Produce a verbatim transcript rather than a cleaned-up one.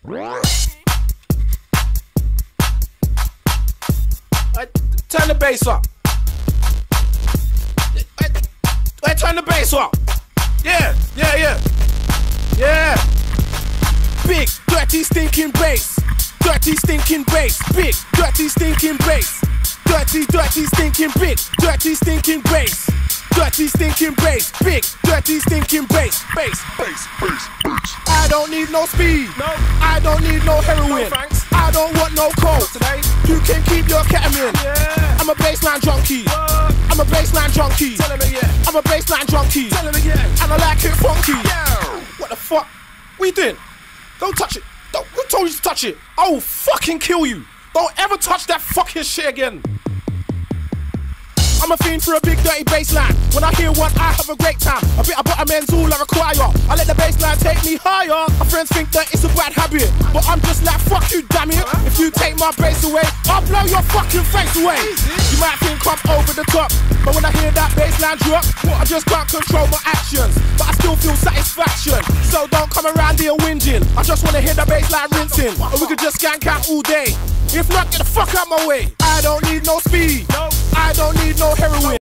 Turn the bass up. Hey, turn the bass up. Yeah, yeah, yeah. Yeah. Big, dirty, stinking bass. Dirty, stinking bass. Big, dirty, stinking bass. Dirty, dirty, stinking big. Dirty, stinking bass. Dirty, stinking bass. Big, dirty, stinking bass. Bass, bass, bass, bass. I don't need no speed. No. I don't need no heroin. No, I don't want no coke. Today. You can keep your ketamine. Yeah. I'm a baseline junkie. What? I'm a baseline junkie. Tell him again. I'm a baseline junkie. Tell him again. And I like it funky. Yeah. What the fuck? What you doing? Don't touch it. Don't, who told you to touch it? I will fucking kill you. Don't ever touch that fucking shit again. I'm a fiend for a big dirty bassline. When I hear one, I have a great time. A bit of butterman's all I require. I let the bassline take me higher. My friends think that it's a bad habit, but I'm just like, fuck you, damn it. If you take my bass away, I'll blow your fucking face away. You might think I'm over the top, but when I hear that bassline drop, I just can't control my actions, but I still feel satisfaction. So don't come around here whinging. I just wanna hear the bassline rinsing, and we could just skank out all day. If not, get the fuck out my way. I don't need no speed. I don't need no heroin.